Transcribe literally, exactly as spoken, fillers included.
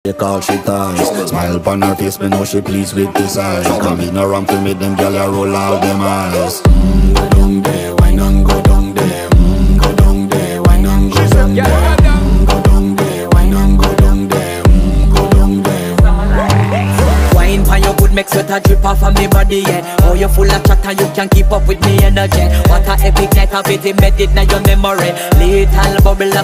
She call she ties. Smile upon her face, me know she pleased with this eyes. Come in around to meet them, girl, you roll out them eyes. Mm, go down there, wine and go down there. Mm, go down there, wine and go down there. Mm, go down there, wine and go down there. Mm, go down there. Wine pan your good, make sweat a drip off of me body, yeah. Oh, you full of chat and you can keep up with me energy. What a epic night of it, embedded in your memory. Little bubble of